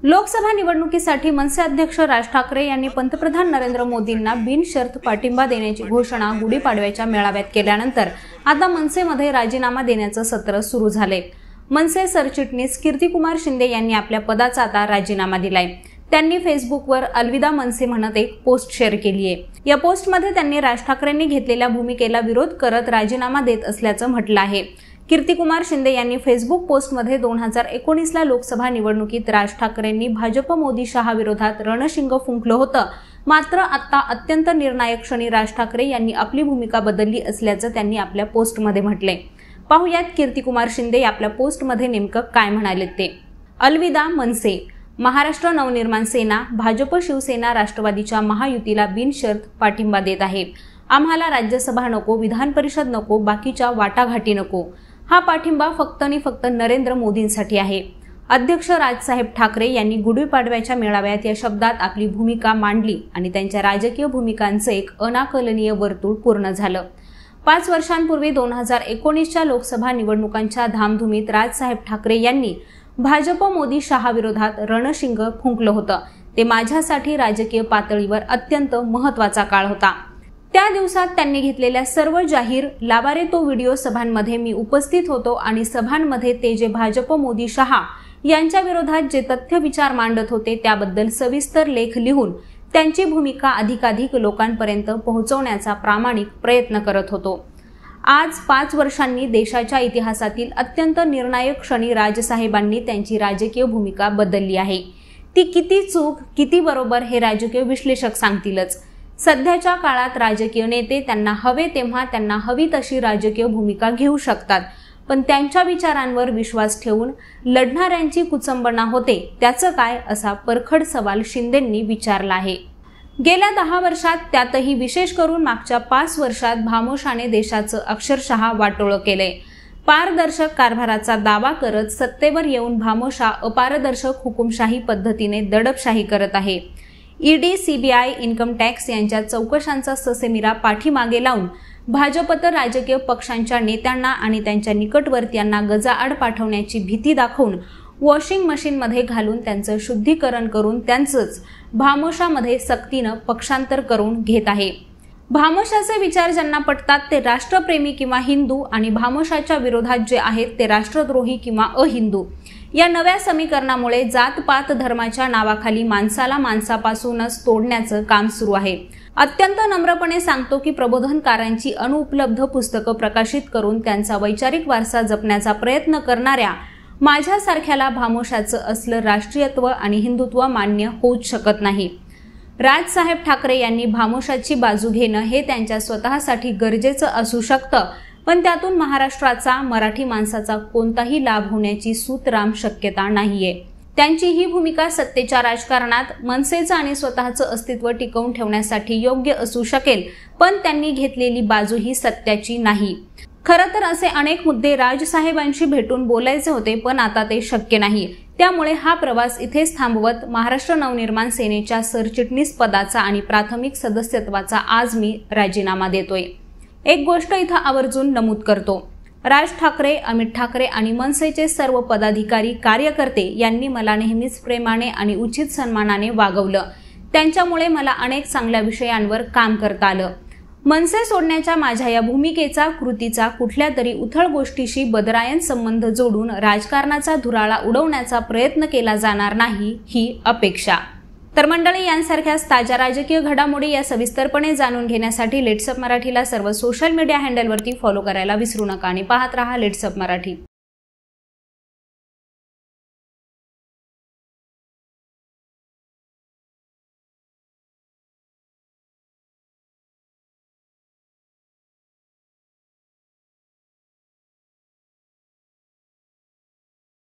लोकसभा निवडणुकीसाठी मनसे अध्यक्ष राज ठाकरे यांनी पंतप्रधान नरेंद्र मोदींना बिनशर्त पाठिंबा देण्याची घोषणा गुढीपाडव्याच्या मेळाव्यात केल्यानंतर आता मनसेमध्ये राजीनामा देण्याचं सत्र सुरू झाले। मनसे सरचिटणीस कीर्तिकुमार शिंदे यांनी आपल्या पदाचा आता राजीनामा दिलाय। त्यांनी फेसबुकवर अलविदा मनसे म्हणत एक पोस्ट शेअर केली आहे। या पोस्टमध्ये त्यांनी राज ठाकरेंनी घेतलेल्या भूमिकेला विरोध करत राजीनामा देत असल्याचं म्हटलं आहे। कीर्तिकुमार शिंदे यांनी फेसबुक पोस्टमध्ये 2019ला लोकसभा निवडणुकीत राज ठाकरेंनी भाजप मोदी शहा विरोधात रणशिंग फुंकलं होतं, मात्र आता अत्यंत निर्णायक क्षणी राज ठाकरे यांनी आपली भूमिका बदलली असल्याचं त्यांनी आपल्या पोस्टमध्ये म्हटलंय। पाहुयात कीर्तिकुमार शिंदे आपल्या पोस्टमध्ये नेमकं काय म्हणाले ते। अलविदा मनसे। महाराष्ट्र नवनिर्माण सेना भाजप शिवसेना राष्ट्रवादीच्या महायुतीला बिनशर्त पाठिंबा देत आहे। आम्हाला राज्यसभा नको, विधान परिषद नको, बाकीच्या वाटाघाटी नको। हा पाठिंबा फक्त आणि फक्त नरेंद्र मोदींसाठी आहे। अध्यक्ष राजसाहेब ठाकरे यांनी गुढीपाडव्याच्या मेळाव्यात या शब्दात आपली भूमिका मांडली आणि त्यांच्या राजकीय भूमिकांचं एक अनाकलनीय वर्तुळ पूर्ण झालं। 5 वर्षांपूर्वी 2019च्या लोकसभा निवडणुकांच्या धामधुमीत राजसाहेब ठाकरे यांनी भाजप मोदी शहा विरोधात रणशिंग फुंकलं होतं। ते माझ्यासाठी राजकीय पातळीवर अत्यंत महत्त्वाचा काळ होता। त्या दिवसात त्यांनी घेतलेल्या सर्व जाहीर लावारे तो व्हिडिओ सभांमध्ये मी उपस्थित होतो आणि सभांमध्ये ते जे भाजप मोदी शहा यांच्या विरोधात जे तथ्य विचार मांडत होते त्याबद्दल सविस्तर लेख लिहून त्यांची भूमिका अधिकाधिक लोकांपर्यंत पोहोचवण्याचा प्रामाणिक प्रयत्न करत होतो। आज 5 वर्षांनी देशाच्या इतिहासातील अत्यंत निर्णायक क्षणी राजसाहेबांनी त्यांची राजकीय भूमिका बदलली आहे। ती किती चूक किती बरोबर हे राजकीय विश्लेषक सांगतीलच। सध्याच्या काळात राजकीय नेते त्यांना हवे तेव्हा त्यांना हवी तशी राजकीय भूमिका घेऊ शकतात, पण त्यांच्या विचारांवर विश्वास ठेवून लढणाऱ्यांची कुचंबना होते त्याचं काय, असा परखड सवाल शिंदेंनी विचारला आहे। गेल्या 10 वर्षात, त्यातही विशेष करून मागच्या 5 वर्षात भामोशाने देशाचं अक्षरशः वाटोळं केलंय। पारदर्शक कारभाराचा दावा करत सत्तेवर येऊन भामोशा अपारदर्शक हुकुमशाही पद्धतीने दडपशाही करत आहे। ईडी, सीबीआय, इन्कम टॅक्स यांच्या चौकशांचा ससेमिरा पाठीमागे लावून भाजपतर राजकीय पक्षांच्या नेत्यांना आणि त्यांच्या निकटवर्तीयांना गजाआड पाठवण्याची भीती दाखवून वॉशिंग मशीनमध्ये घालून त्यांचं शुद्धीकरण करून त्यांचंच भामोशामध्ये सक्तीनं पक्षांतर करून घेत आहे। भामोशाचे विचार ज्यांना पटतात ते राष्ट्रप्रेमी किंवा हिंदू आणि भामोशाच्या विरोधात जे आहेत ते राष्ट्रद्रोही किंवा अहिंदू। या नव्या समीकरणामुळे जात-पात धर्माच्या नावाखाली माणसाला माणसापासूनच तोडण्याचं काम सुरू आहे। अत्यंत नम्रपणे सांगतो की प्रबोधनकारांची अनुपलब्ध पुस्तकं प्रकाशित करून त्यांचा वैचारिक वारसा जपण्याचा प्रयत्न करणाऱ्या माझ्यासारख्याला भामोशाचं असलं राष्ट्रीयत्व आणि हिंदुत्व मान्य होऊच शकत नाही। राजसाहेब ठाकरे यांनी भामोशाची बाजू घेणं हे त्यांच्या स्वतःसाठी गरजेचं असू शकतं, पण त्यातून महाराष्ट्राचा मराठी माणसाचा कोणताही लाभ होण्याची सूतराम शक्यता नाहीये। त्यांची ही भूमिका सत्तेच्या राजकारणात मनसेचं आणि स्वतःचं अस्तित्व टिकवून ठेवण्यासाठी योग्य असू शकेल, पण त्यांनी घेतलेली बाजू ही सत्याची नाही। खरं तर असे अनेक मुद्दे राजसाहेबांशी भेटून बोलायचे होते, पण आता ते शक्य नाही। त्यामुळे हा प्रवास इथेच थांबवत महाराष्ट्र नवनिर्माण सेनेच्या सरचिटणीस पदाचा आणि प्राथमिक सदस्यत्वाचा आज मी राजीनामा देतोय। एक गोष्ट इथं आवर्जून नमूद करतो, राज ठाकरे, अमित ठाकरे आणि मनसेचे सर्व पदाधिकारी कार्यकर्ते यांनी मला नेहमीच प्रेमाने आणि उचित सन्मानाने वागवलं। त्यांच्यामुळे मला अनेक चांगल्या विषयांवर काम करता आलं। मनसे सोडण्याच्या माझ्या या भूमिकेचा, कृतीचा कुठल्या तरी उथळ गोष्टीशी बदरायन संबंध जोडून राजकारणाचा धुराळा उडवण्याचा प्रयत्न केला जाणार नाही ही अपेक्षा। तर मंडळी, यांसारख्याच ताज्या राजकीय घडामोडी या सविस्तरपणे जाणून घेण्यासाठी लेट्सअप मराठीला सर्व सोशल मीडिया हँडलवरती फॉलो करायला विसरू नका आणि पाहत रहा लेट्सअप मराठी।